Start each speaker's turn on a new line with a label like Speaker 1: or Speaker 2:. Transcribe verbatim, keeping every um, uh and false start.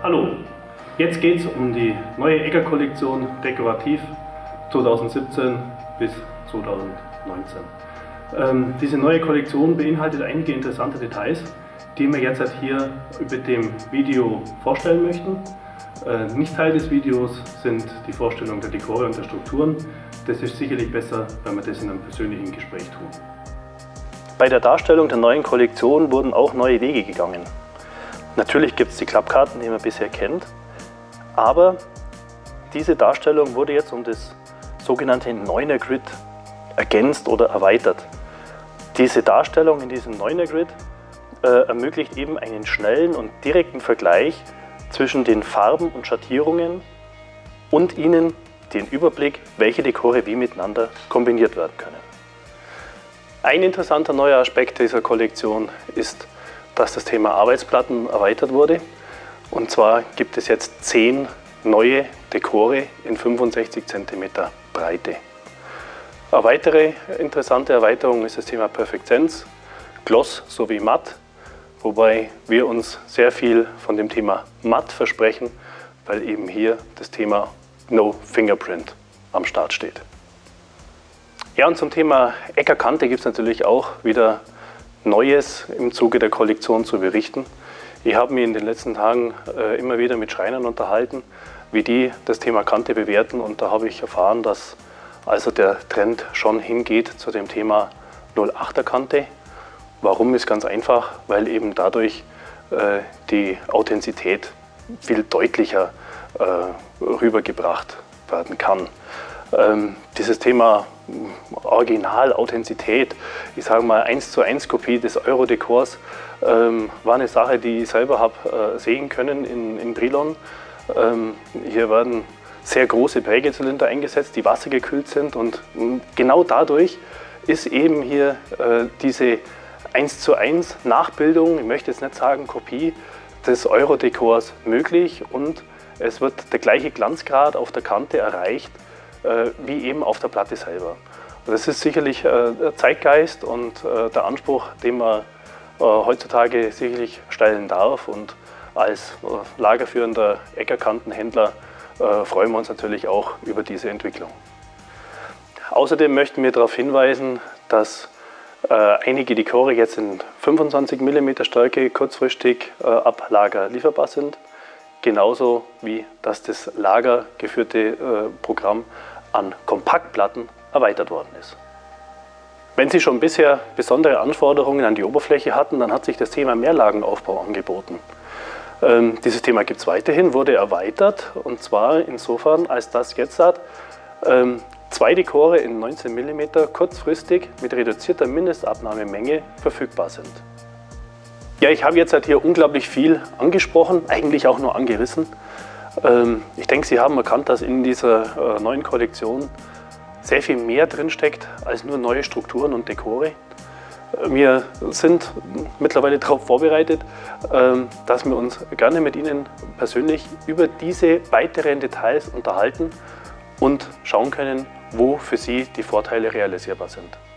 Speaker 1: Hallo, jetzt geht es um die neue Egger-Kollektion Dekorativ zweitausendsiebzehn bis zweitausendneunzehn. Ähm, diese neue Kollektion beinhaltet einige interessante Details, die wir jetzt halt hier mit dem Video vorstellen möchten. Äh, nicht Teil des Videos sind die Vorstellung der Dekore und der Strukturen. Das ist sicherlich besser, wenn wir das in einem persönlichen Gespräch tun. Bei der Darstellung der neuen Kollektion wurden auch neue Wege gegangen. Natürlich gibt es die Klappkarten, die man bisher kennt, aber diese Darstellung wurde jetzt um das sogenannte Neuner Grid ergänzt oder erweitert. Diese Darstellung in diesem Neuner Grid äh, ermöglicht eben einen schnellen und direkten Vergleich zwischen den Farben und Schattierungen und Ihnen den Überblick, welche Dekore wie miteinander kombiniert werden können. Ein interessanter neuer Aspekt dieser Kollektion ist, dass das Thema Arbeitsplatten erweitert wurde. Und zwar gibt es jetzt zehn neue Dekore in fünfundsechzig Zentimeter Breite. Eine weitere interessante Erweiterung ist das Thema Perfect Sense, Gloss sowie Matt, wobei wir uns sehr viel von dem Thema Matt versprechen, weil eben hier das Thema No Fingerprint am Start steht. Ja, und zum Thema Egger-Kante gibt es natürlich auch wieder Neues im Zuge der Kollektion zu berichten. Ich habe mich in den letzten Tagen äh, immer wieder mit Schreinern unterhalten, wie die das Thema Kante bewerten, und da habe ich erfahren, dass also der Trend schon hingeht zu dem Thema null Komma achter Kante. Warum ist ganz einfach, weil eben dadurch äh, die Authentizität viel deutlicher äh, rübergebracht werden kann. Ähm, dieses Thema Original, Authentizität, ich sage mal eins zu eins Kopie des Euro-Dekors, ähm, war eine Sache, die ich selber habe äh, sehen können in, in Brilon. Ähm, hier werden sehr große Prägezylinder eingesetzt, die wassergekühlt sind, und genau dadurch ist eben hier äh, diese eins zu eins Nachbildung, ich möchte jetzt nicht sagen Kopie, des Euro-Dekors möglich, und es wird der gleiche Glanzgrad auf der Kante erreicht, äh, wie eben auf der Platte selber. Und das ist sicherlich äh, der Zeitgeist und äh, der Anspruch, den man äh, heutzutage sicherlich stellen darf, und als äh, lagerführender Egger-Kantenhändler äh, freuen wir uns natürlich auch über diese Entwicklung. Außerdem möchten wir darauf hinweisen, dass äh, einige Dekore jetzt in fünfundzwanzig Millimeter Stärke kurzfristig äh, ab Lager lieferbar sind. Genauso wie dass das lagergeführte äh, Programm an Kompaktplatten erweitert worden ist. Wenn Sie schon bisher besondere Anforderungen an die Oberfläche hatten, dann hat sich das Thema Mehrlagenaufbau angeboten. Ähm, dieses Thema gibt es weiterhin, wurde erweitert, und zwar insofern, als dass jetzt ähm, zwei Dekore in neunzehn Millimeter kurzfristig mit reduzierter Mindestabnahmemenge verfügbar sind. Ja, ich habe jetzt halt hier unglaublich viel angesprochen, eigentlich auch nur angerissen. Ähm, ich denke, Sie haben erkannt, dass in dieser äh, neuen Kollektion sehr viel mehr drin steckt als nur neue Strukturen und Dekore. Wir sind mittlerweile darauf vorbereitet, ähm, dass wir uns gerne mit Ihnen persönlich über diese weiteren Details unterhalten und schauen können, wo für Sie die Vorteile realisierbar sind.